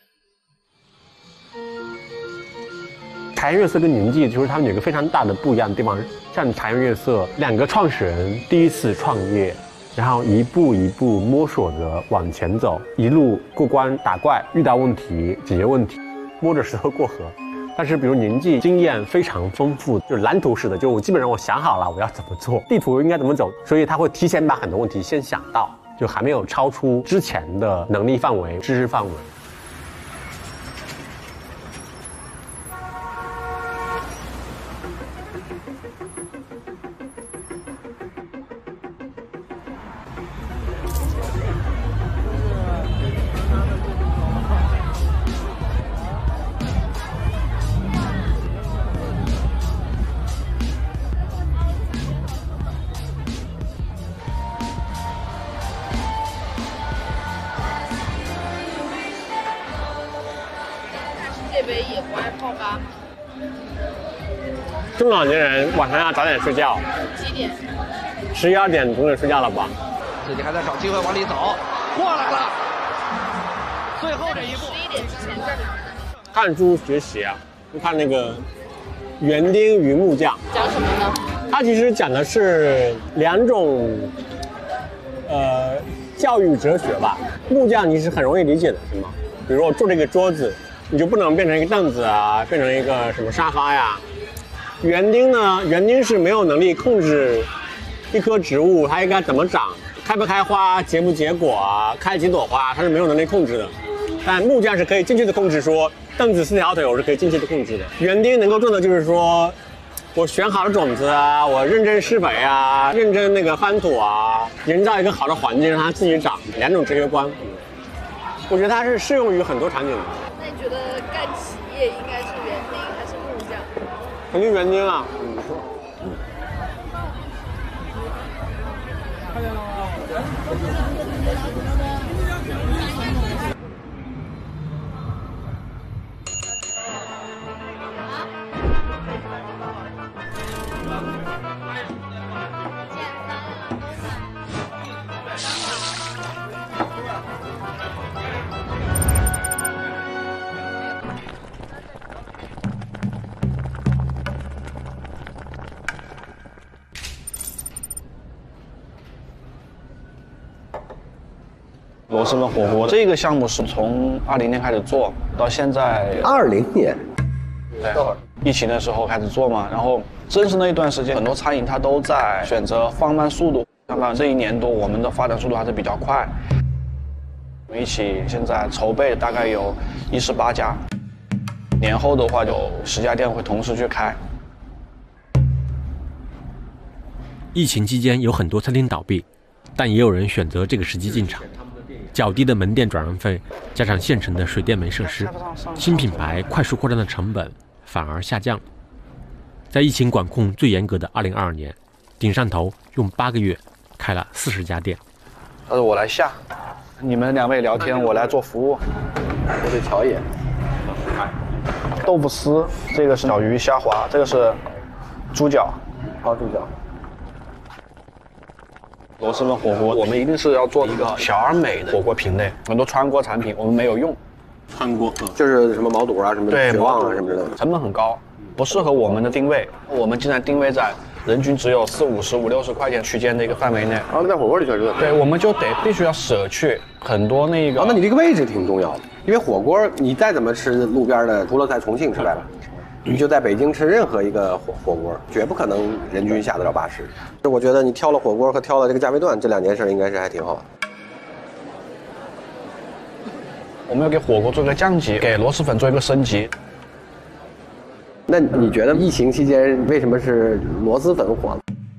茶颜悦色跟宁记就是他们有一个非常大的不一样的地方，像茶颜悦色两个创始人第一次创业，然后一步一步摸索着往前走，一路过关打怪，遇到问题解决问题，摸着石头过河。但是比如宁记经验非常丰富，就是蓝图式的，就我基本上我想好了我要怎么做，地图应该怎么走，所以他会提前把很多问题先想到，就还没有超出之前的能力范围、知识范围。中老年人晚上要早点睡觉， 几点？ 十一二点总得睡觉了吧？ 自己还在找机会往里走，过来了。最后这一步，十一点之前这儿。 看书学习啊，就看那个园丁与木匠。 讲什么呢？ 它其实讲的是两种，呃，教育哲学吧。木匠你是很容易理解的，是吗？比如我做这个桌子，你就不能变成一个凳子啊，变成一个什么沙发呀。园丁呢？园丁是没有能力控制一棵植物它应该怎么长，开不开花，结不结果啊，开几朵花，它是没有能力控制的。但木匠是可以精确的控制，说凳子四条腿我是可以精确的控制的。园丁能够做的就是说，我选好了种子啊，我认真施肥啊，认真那个翻土啊，营造一个好的环境让它自己长。两种哲学观，我觉得它是适用于很多场景的。 那你觉得干企业应该是园丁还是木匠？ 肯定园丁啊。嗯。 螺蛳粉火锅这个项目是从二零年开始做到现在。 二零年， 对，疫情的时候开始做嘛，然后正是那一段时间，很多餐饮它都在选择放慢速度。相反，这一年多我们的发展速度还是比较快。我们一起现在筹备大概有一十八家，年后的话有十家店会同时去开。 疫情期间有很多餐厅倒闭，但也有人选择这个时机进场。较低的门店转让费，加上现成的水电煤设施，新品牌快速扩张的成本反而下降。在疫情管控最严格的二零二二年，顶上头用八个月开了四十家店。 他说我来下，你们两位聊天，我来做服务。 我得调野。 豆腐丝，这个是小鱼虾滑，这个是猪脚， 好猪脚。 螺蛳粉火锅，我们一定是要做一个小而美的火锅品类。很多川锅产品我们没有用， 川锅就是什么毛肚啊、什么绝望啊什么之类的， 成本很高，不适合我们的定位。我们竟然定位在人均只有四五十、五六十块钱区间的一个范围内。 然后在火锅里确实， 对，我们就得必须要舍去很多那个。 哦，那你这个位置挺重要的，因为火锅你再怎么吃路边的，除了在重庆吃来了。你就在北京吃任何一个火火锅，绝不可能人均下得了八十。我觉得你挑了火锅和挑了这个价位段这两件事，应该是还挺好的。 我们要给火锅做一个降级，给螺蛳粉做一个升级。 那你觉得疫情期间为什么是螺蛳粉火了？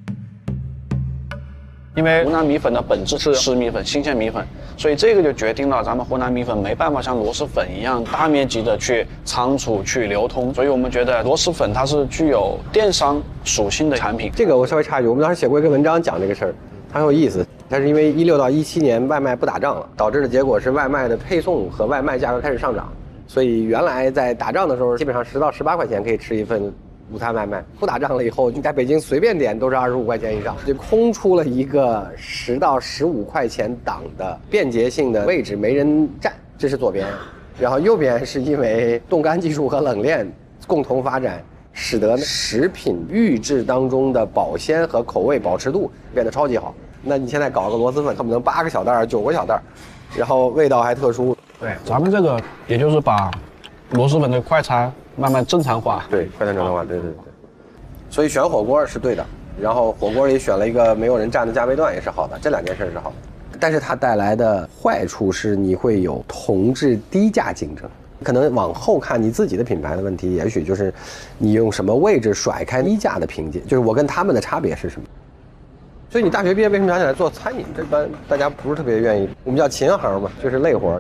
因为湖南米粉的本质是湿米粉、新鲜米粉，所以这个就决定了咱们湖南米粉没办法像螺蛳粉一样大面积的去仓储、去流通。所以我们觉得螺蛳粉它是具有电商属性的产品。 这个我稍微插一句，我们当时写过一个文章讲这个事儿，很有意思。它是因为一六到一七年外卖不打仗了，导致的结果是外卖的配送和外卖价格开始上涨。所以原来在打仗的时候，基本上十到十八块钱可以吃一份午餐外卖，不打仗了以后，你在北京随便点都是二十五块钱以上，就空出了一个十到十五块钱档的便捷性的位置，没人占。这是左边，然后右边是因为冻干技术和冷链共同发展，使得食品预制当中的保鲜和口味保持度变得超级好。那你现在搞个螺蛳粉，恨不得八个小袋、九个小袋，然后味道还特殊。 对，咱们这个也就是把螺蛳粉的快餐慢慢正常化。 对，快餐正常化，对对对。所以选火锅是对的，然后火锅里选了一个没有人占的价位段也是好的，这两件事是好的。但是它带来的坏处是你会有同质低价竞争。可能往后看你自己的品牌的问题，也许就是你用什么位置甩开低价的凭借，就是我跟他们的差别是什么。所以你大学毕业为什么想起来做餐饮？这般大家不是特别愿意，我们叫勤行嘛，就是累活。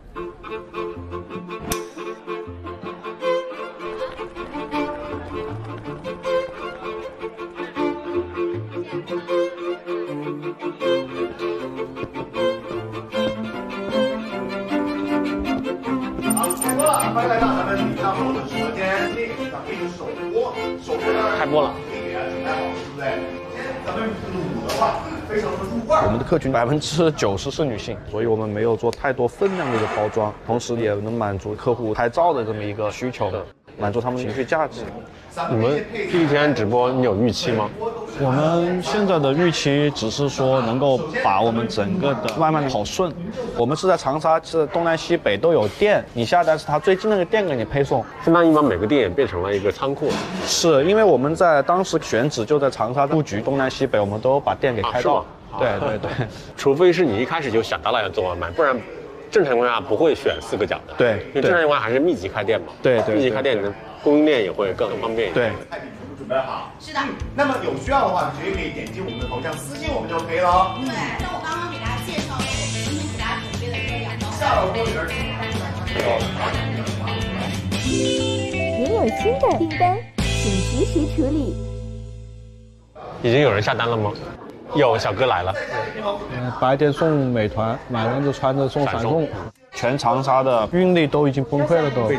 欢迎来到咱们礼尚楼的直播间，这个是咱们一个首播，首播呢开播了， 可以给大家准备好，对不对？首先咱们卤的话，非常的入味。 我们的客群百分之九十是女性，所以我们没有做太多分量的一个包装，同时也能满足客户拍照的这么一个需求，满足他们情绪价值。 你们第一天直播，你有预期吗？ 我们现在的预期只是说能够把我们整个的外卖跑顺。 我们是在长沙，是东南西北都有店，你下单是它最近那个店给你配送， 相当于把每个店也变成了一个仓库。 是因为我们在当时选址就在长沙布局，东南西北我们都把店给开到。 啊对对对， 除非是你一开始就想到了要做外卖，不然正常情况下不会选四个角的。 对， 因为正常情况下还是密集开店嘛。 对对， 密集开店的供应链也会更方便一点。 对。 菜品全部准备好。是的。那么有需要的话，直接可以点击我们的头像私信我们就可以了。 对，那我刚刚给大家介绍了我们今天给大家准备的这两道。 下了锅里边。 您有新的订单，请及时处理。 已经有人下单了吗？有，小哥来了。 嗯，白天送美团，买完就穿着送闪送， 全长沙的运力都已经崩溃了都。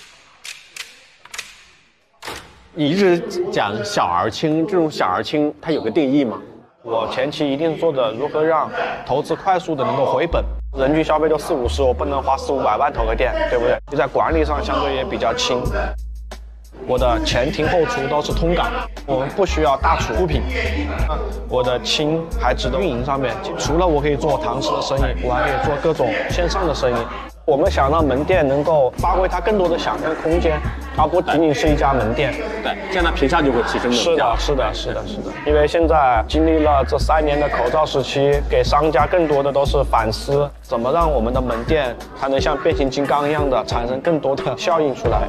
你一直讲小而轻，这种小而轻，它有个定义吗？ 我前期一定做的如何让投资快速的能够回本，人均消费就四五十，我不能花四五百万投个店，对不对？就在管理上相对也比较轻。 我的前厅后厨都是通岗，我们不需要大厨品。我的轻还值得运营上面，除了我可以做堂食的生意，我还可以做各种线上的生意。我们想让门店能够发挥它更多的想象空间，而不仅仅是一家门店。 对，这样它评价就会提升的。 是的，是的，是的，是的。因为现在经历了这三年的口罩时期，给商家更多的都是反思，怎么让我们的门店还能像变形金刚一样的产生更多的效应出来。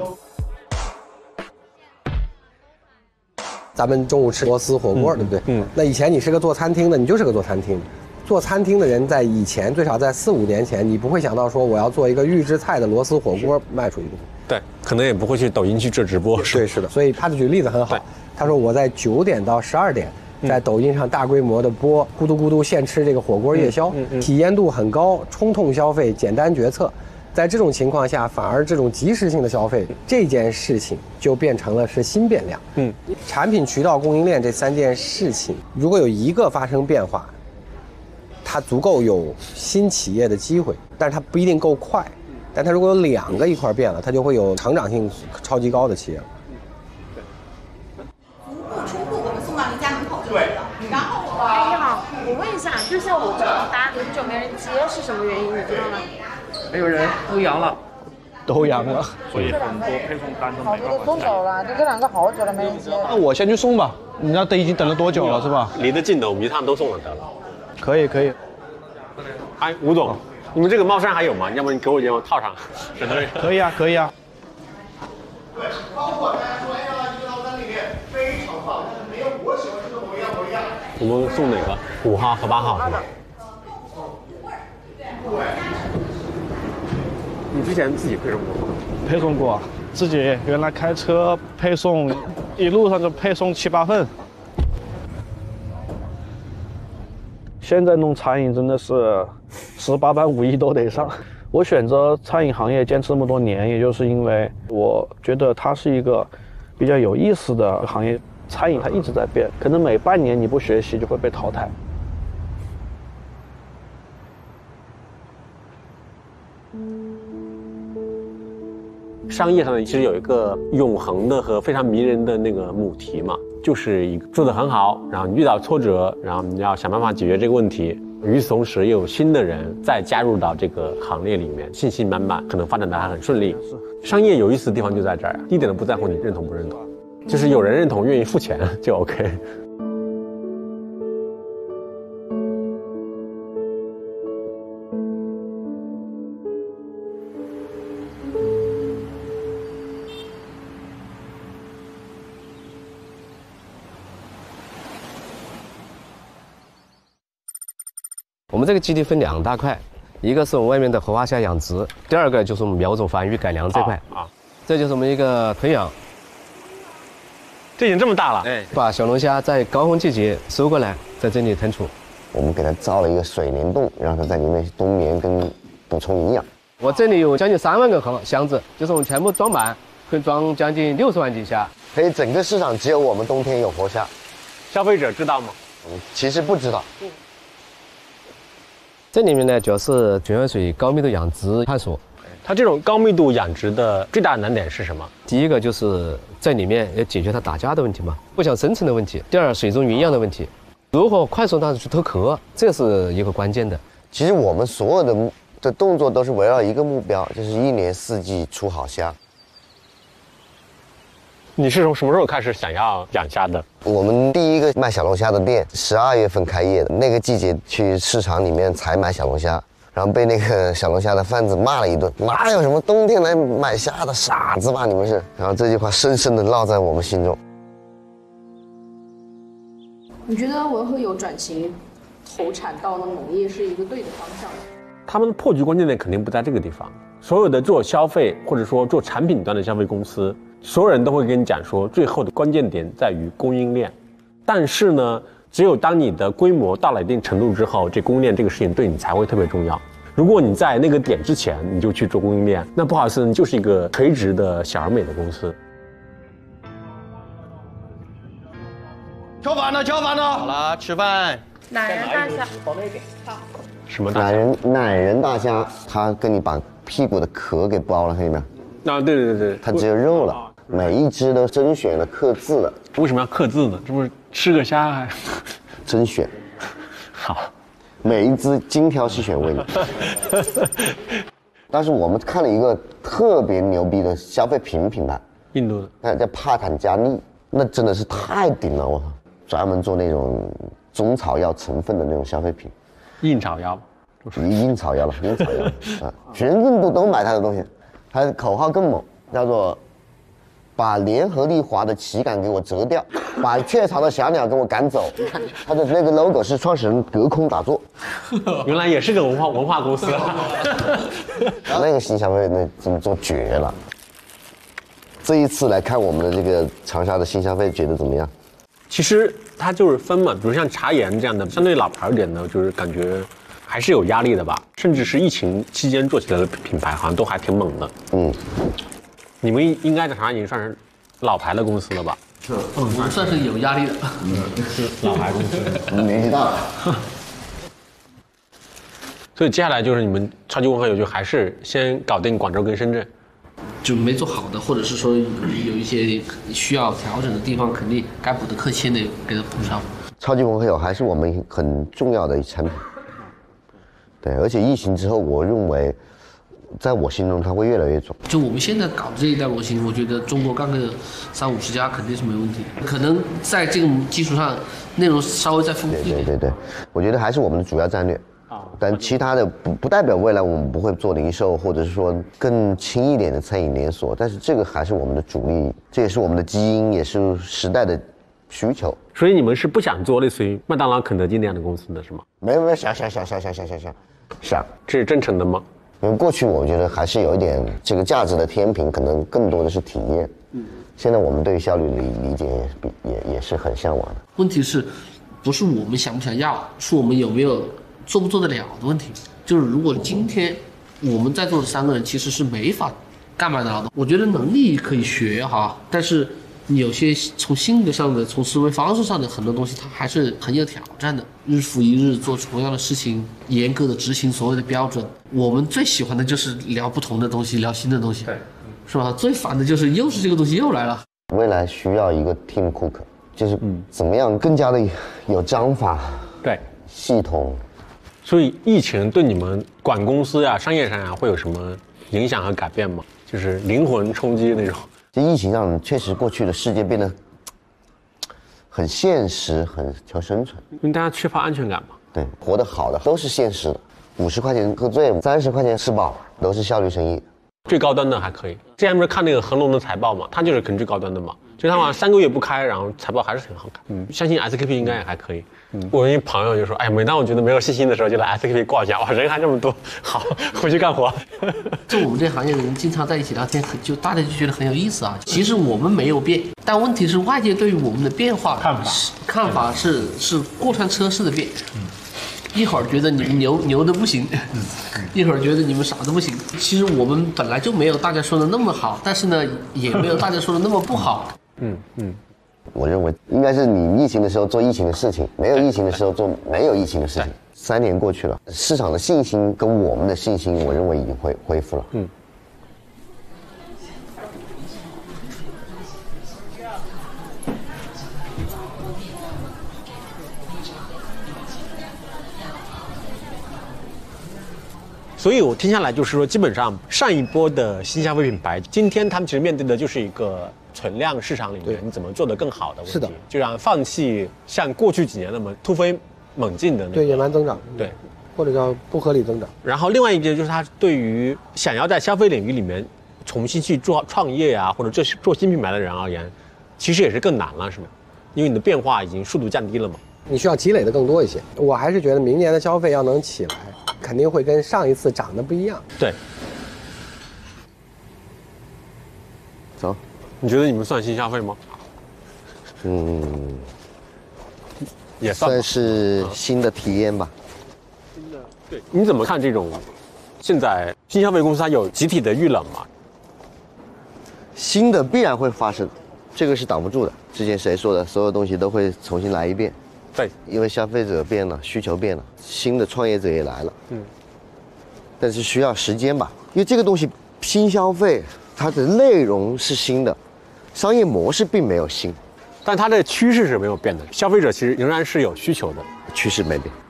咱们中午吃螺丝火锅，对不对？嗯。那以前你是个做餐厅的，你就是个做餐厅。做餐厅的人在以前，最少在四五年前，你不会想到说我要做一个预制菜的螺丝火锅卖出去。 对，可能也不会去抖音去做直播。 对，是的。所以他的举例子很好。他说我在九点到十二点，在抖音上大规模的播咕嘟咕嘟现吃这个火锅夜宵，嗯嗯嗯、体验度很高，冲动消费，简单决策。在这种情况下，反而这种即时性的消费这件事情就变成了是新变量。嗯，产品、渠道、供应链这三件事情，如果有一个发生变化，它足够有新企业的机会，但是它不一定够快。但它如果有两个一块变了，它就会有成长性超级高的企业了。 服务出库我们送到您家门口就可以了。然后我哎你好，我问一下，就像我这种单很久没人接，是什么原因？你知道吗？ 没有人，都阳了，都阳了， 所以很多配送单都没办法。 送走了，就这两个好久了没人接。 那我先去送吧，你那等已经等了多久了是吧？ 离得近的我们一趟都送了得了。 可以可以。 哎，吴总，你们这个帽衫还有吗？要不你给我一件我套上。 可以啊可以啊。 对，包括大家说，哎呀，一个套餐里面非常棒，但是没有我喜欢吃的模样模样。 我们送哪个？五号和八号是吧？你之前自己配送过吗？ 配送过，自己原来开车配送，一路上就配送七八份。现在弄餐饮真的是十八般武艺都得上。我选择餐饮行业坚持这么多年，也就是因为我觉得它是一个比较有意思的行业。餐饮它一直在变，可能每半年你不学习就会被淘汰。 商业上呢，其实有一个永恒的和非常迷人的那个母题嘛，就是一个做得很好，然后你遇到挫折，然后你要想办法解决这个问题。与此同时，又有新的人再加入到这个行列里面，信心满满，可能发展的还很顺利。商业有意思的地方就在这儿，一点都不在乎你认同不认同，就是有人认同，愿意付钱就 OK。 我们这个基地分两大块，一个是我们外面的活化虾养殖，第二个就是我们苗种繁育改良这块啊，这就是我们一个豚养。 这已经这么大了， 哎，把小龙虾在高峰季节收过来，在这里腾出。 我们给它造了一个水帘洞，让它在里面冬眠跟补充营养。 我这里有将近三万个盒箱子，就是我们全部装满，可以装将近六十万斤虾。 所以整个市场只有我们冬天有活虾， 消费者知道吗？ 嗯，其实不知道。嗯这里面呢，主要是全海水高密度养殖探索。 它这种高密度养殖的最大的难点是什么？ 第一个就是在里面要解决它打架的问题嘛，不想生存的问题。第二，水中营养的问题，如何快速让它去脱壳，这是一个关键的。 其实我们所有的的动作都是围绕一个目标，就是一年四季出好虾。 你是从什么时候开始想要养虾的？ 我们第一个卖小龙虾的店十二月份开业的，那个季节去市场里面采买小龙虾，然后被那个小龙虾的贩子骂了一顿，哪有什么冬天来买虾的，傻子吧你们是？然后这句话深深的烙在我们心中。 你觉得文和友转型投产到了农业是一个对的方向吗？ 他们的破局关键点肯定不在这个地方。所有的做消费或者说做产品端的消费公司，所有人都会跟你讲说，最后的关键点在于供应链。但是呢，只有当你的规模到了一定程度之后，这供应链这个事情对你才会特别重要。如果你在那个点之前你就去做供应链，那不好意思，你就是一个垂直的小而美的公司。 敲饭了，敲饭了，好了，吃饭。 懒人大虾，好。 什么懒人懒人大虾？他跟你把屁股的壳给剥了，看见没有？ 啊，对对对对， 它只有肉了。 每一只都甄选了刻字的。 为什么要刻字呢？这不是吃个虾还？ 甄选。 好， 每一只精挑细选为你。但是我们看了一个特别牛逼的消费品品牌， 印度的， 那叫帕坦加利，那真的是太顶了，我操！专门做那种中草药成分的那种消费品。 硬草药。 硬草药了，硬草药啊！全印度都买他的东西，他的口号更猛，叫做“把联合利华的旗杆给我折掉，把雀巢的小鸟给我赶走”。他的那个 logo 是创始人隔空打坐， 原来也是个文化文化公司。 那个新消费那这么做绝了。这一次来看我们的这个长沙的新消费，觉得怎么样？ 其实它就是分嘛，比如像茶颜这样的相对老牌一点的，就是感觉。还是有压力的吧，甚至是疫情期间做起来的品牌，好像都还挺猛的。 嗯， 你们应该在长沙已经算是老牌的公司了吧？ 是，我们算是有压力的。 嗯，是老牌公司， 年纪大了。 所以接下来就是你们超级温和友就还是先搞定广州跟深圳， 就没做好的，或者是说有有一些需要调整的地方，肯定该补的课先得给它补上。 超级温和友还是我们很重要的一产品。对，而且疫情之后，我认为，在我心中它会越来越重。 就我们现在搞的这一代模型，我觉得中国干个三五十家肯定是没问题。可能在这个基础上，内容稍微再丰富一点。 对对对，我觉得还是我们的主要战略。啊，但其他的不不代表未来我们不会做零售，或者是说更轻一点的餐饮连锁。但是这个还是我们的主力，这也是我们的基因，也是时代的需求。 所以你们是不想做类似于麦当劳、肯德基那样的公司的是吗？ 没有没有，想想想想想想想想。想， 这是真诚的吗？ 因为过去我觉得还是有一点这个价值的天平，可能更多的是体验。嗯，现在我们对效率理理解也比也也是很向往的。 问题是，不是我们想不想要，是我们有没有做不做得了的问题。就是如果今天我们在座的三个人其实是没法干麦当劳的，我觉得能力可以学哈，但是有些从性格上的、从思维方式上的很多东西，它还是很有挑战的。日复一日做同样的事情，严格的执行所有的标准。我们最喜欢的就是聊不同的东西，聊新的东西，对，是吧？最烦的就是又是这个东西又来了。 未来需要一个 team cook， 就是怎么样更加的有章法， 对， 系统。 所以疫情对你们管公司呀、商业上呀会有什么影响和改变吗？就是灵魂冲击那种。 这疫情让确实过去的世界变得很现实，很求生存， 因为大家缺乏安全感嘛。 对，活得好的都是现实的，五十块钱喝醉，三十块钱吃饱，都是效率生意。 最高端的还可以。之前不是看那个恒隆的财报嘛，它就是肯定最高端的嘛，就他好像三个月不开，然后财报还是很好看。嗯，相信 S K P 应该也还可以。嗯，我一朋友就说，哎，每当我觉得没有信心的时候，就来 S K P 逛一下，哇，人还这么多，好，回去干活。 就我们这行业的人经常在一起聊天，就大家就觉得很有意思啊。其实我们没有变，但问题是外界对于我们的变化看法看法是是过山车式的变。嗯，一会儿觉得你们牛牛的不行，一会儿觉得你们傻的不行。其实我们本来就没有大家说的那么好，但是呢，也没有大家说的那么不好。 嗯嗯。 我认为应该是你疫情的时候做疫情的事情，没有疫情的时候做没有疫情的事情。三年过去了，市场的信心跟我们的信心，我认为已经恢恢复了。嗯。 所以我听下来就是说，基本上上一波的新消费品牌，今天他们其实面对的就是一个存量市场里面你怎么做得更好的问题。是的，就让放弃像过去几年那么突飞猛进的那个对野蛮增长， 对， 或者叫不合理增长。 然后另外一点就是他对于想要在消费领域里面重新去做创业啊，或者做做新品牌的人而言，其实也是更难了，是吗？因为你的变化已经速度降低了嘛。 你需要积累的更多一些。我还是觉得明年的消费要能起来，肯定会跟上一次涨得不一样。 对。 走， 你觉得你们算新消费吗？ 嗯， 也算算是新的体验吧。 新的，对，你怎么看这种？现在新消费公司它有集体的遇冷吗？ 新的必然会发生，这个是挡不住的。之前谁说的？所有东西都会重新来一遍。 对， 因为消费者变了，需求变了，新的创业者也来了。嗯，但是需要时间吧，因为这个东西新消费，它的内容是新的， 商业模式并没有新， 但它的趋势是没有变的，消费者其实仍然是有需求的， 趋势没变。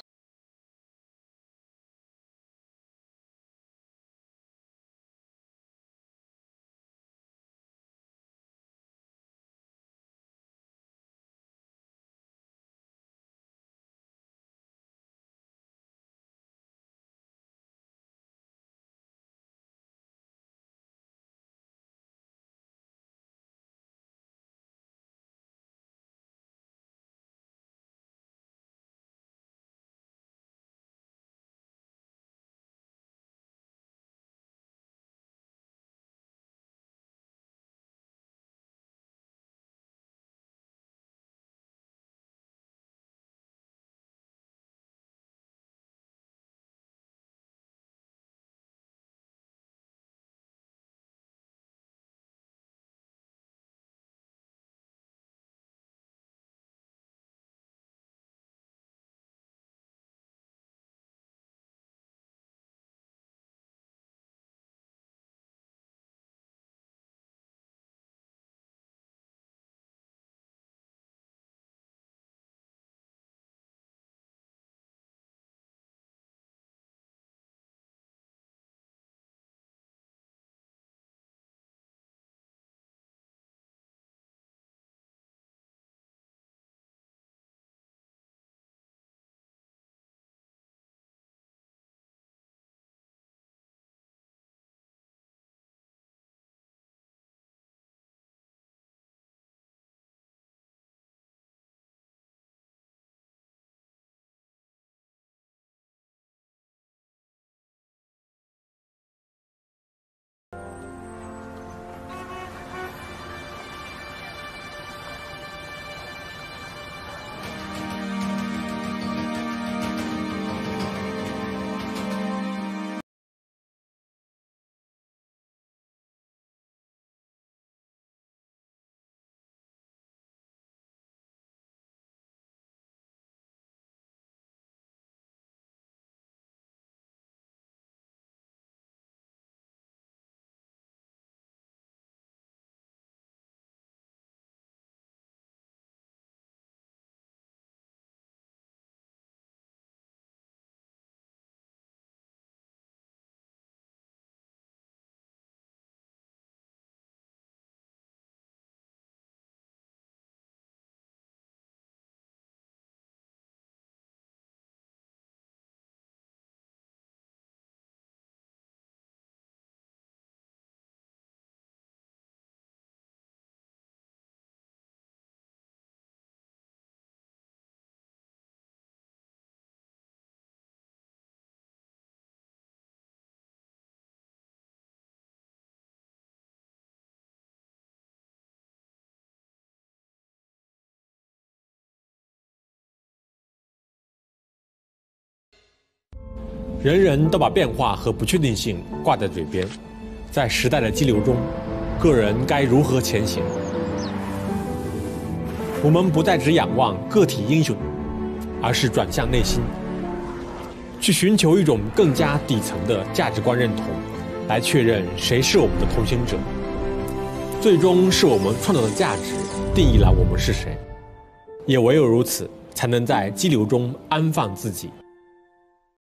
人人都把变化和不确定性挂在嘴边，在时代的激流中，个人该如何前行？我们不再只仰望个体英雄，而是转向内心，去寻求一种更加底层的价值观认同，来确认谁是我们的同行者。最终是我们创造的价值定义了我们是谁，也唯有如此，才能在激流中安放自己。